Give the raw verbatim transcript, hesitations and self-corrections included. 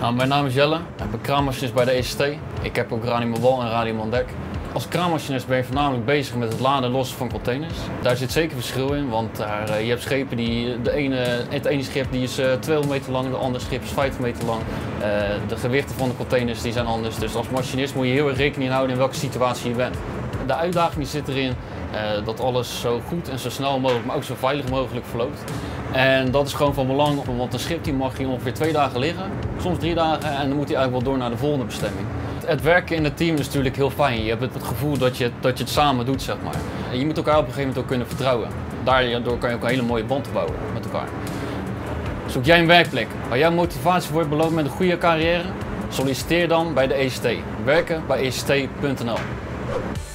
Nou, mijn naam is Jelle, ik ben kraanmachinist bij de E C T. Ik heb ook radium aan wal en radium aan dek. Als kraanmachinist ben je voornamelijk bezig met het laden en lossen van containers. Daar zit zeker verschil in, want daar, uh, je hebt schepen die, de ene, het ene schip die is uh, tweehonderd meter lang, de andere schip is vijftig meter lang. Uh, de gewichten van de containers die zijn anders, dus als machinist moet je heel erg rekening houden in welke situatie je bent. De uitdaging zit erin uh, dat alles zo goed en zo snel mogelijk, maar ook zo veilig mogelijk verloopt. En dat is gewoon van belang, want een schip die mag hier ongeveer twee dagen liggen, soms drie dagen, en dan moet hij eigenlijk wel door naar de volgende bestemming. Het werken in het team is natuurlijk heel fijn. Je hebt het gevoel dat je, dat je het samen doet, zeg maar. En je moet elkaar op een gegeven moment ook kunnen vertrouwen. Daardoor kan je ook een hele mooie band bouwen met elkaar. Zoek jij een werkplek waar jouw motivatie wordt beloond met een goede carrière? Solliciteer dan bij de E C T. Werken bij E C T punt N L.